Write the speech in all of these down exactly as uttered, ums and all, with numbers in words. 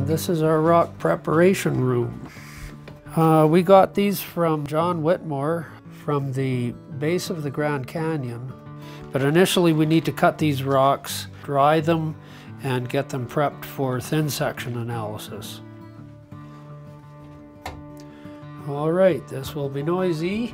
this is our rock preparation room. Uh, we got these from John Whitmore from the base of the Grand Canyon. But initially we need to cut these rocks, dry them, and get them prepped for thin section analysis. All right, this will be noisy.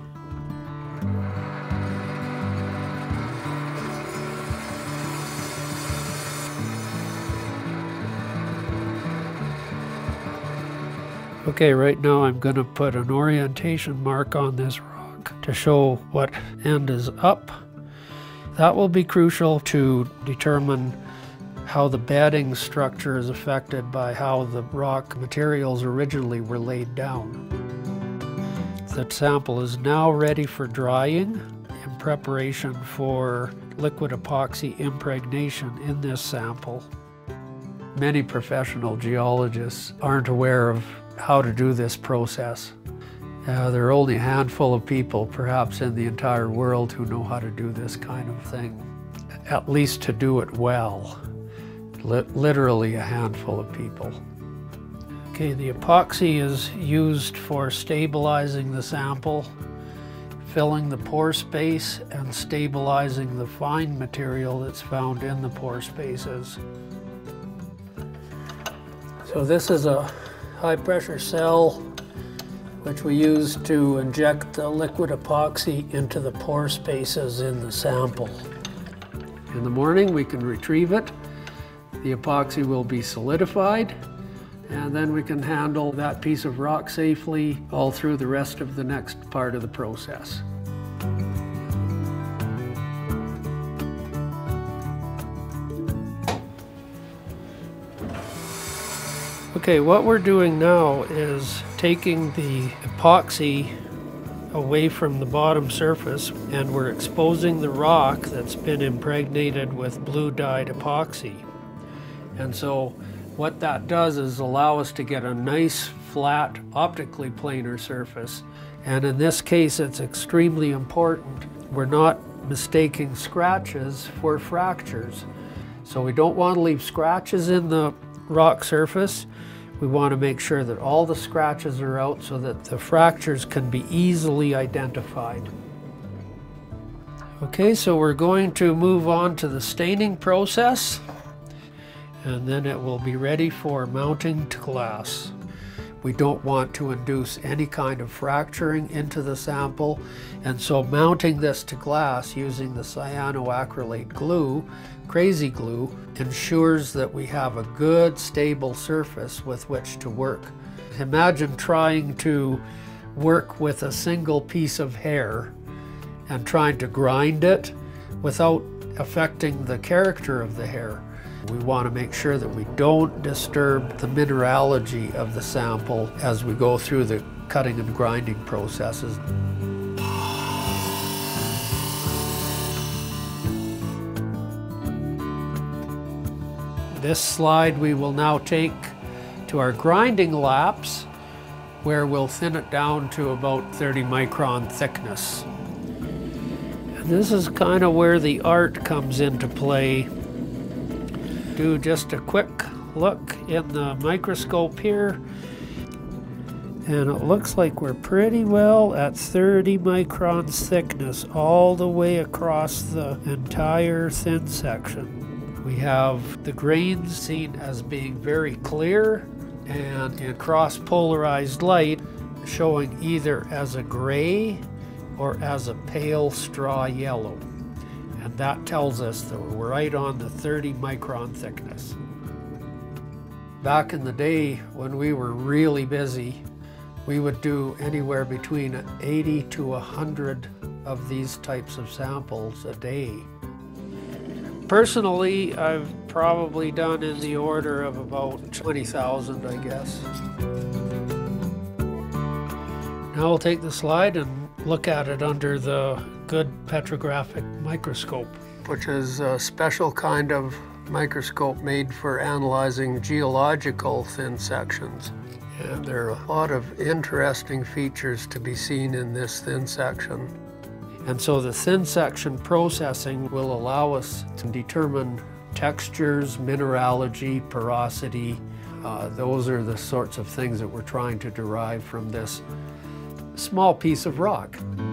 Okay, right now I'm going to put an orientation mark on this rock to show what end is up. That will be crucial to determine how the bedding structure is affected by how the rock materials originally were laid down. The sample is now ready for drying in preparation for liquid epoxy impregnation in this sample. Many professional geologists aren't aware of how to do this process. Uh, there are only a handful of people, perhaps in the entire world, who know how to do this kind of thing, at least to do it well. Li- literally a handful of people. Okay, the epoxy is used for stabilizing the sample, filling the pore space, and stabilizing the fine material that's found in the pore spaces. So this is a high pressure cell which we use to inject the liquid epoxy into the pore spaces in the sample. In the morning we can retrieve it, the epoxy will be solidified, and then we can handle that piece of rock safely all through the rest of the next part of the process. Okay, what we're doing now is taking the epoxy away from the bottom surface, and we're exposing the rock that's been impregnated with blue dyed epoxy. And so what that does is allow us to get a nice, flat, optically planar surface. And in this case, it's extremely important. We're not mistaking scratches for fractures. So we don't want to leave scratches in the rock surface. We want to make sure that all the scratches are out so that the fractures can be easily identified. Okay, so we're going to move on to the staining process, and then it will be ready for mounting to glass. We don't want to induce any kind of fracturing into the sample, and so mounting this to glass using the cyanoacrylate glue, crazy glue, ensures that we have a good stable surface with which to work. Imagine trying to work with a single piece of hair and trying to grind it without affecting the character of the hair. We want to make sure that we don't disturb the mineralogy of the sample as we go through the cutting and grinding processes. This slide we will now take to our grinding laps, where we'll thin it down to about thirty micron thickness. And this is kind of where the art comes into play. Do just a quick look in the microscope here, and it looks like we're pretty well at thirty microns thickness all the way across the entire thin section. We have the grains seen as being very clear and in cross-polarized light showing either as a gray or as a pale straw yellow. And that tells us that we're right on the thirty micron thickness. Back in the day when we were really busy, we would do anywhere between eighty to one hundred of these types of samples a day. Personally, I've probably done in the order of about twenty thousand, I guess. Now we'll take the slide and look at it under the good petrographic microscope, which is a special kind of microscope made for analyzing geological thin sections. And there are a lot of interesting features to be seen in this thin section. And so the thin section processing will allow us to determine textures, mineralogy, porosity, Uh, those are the sorts of things that we're trying to derive from this small piece of rock.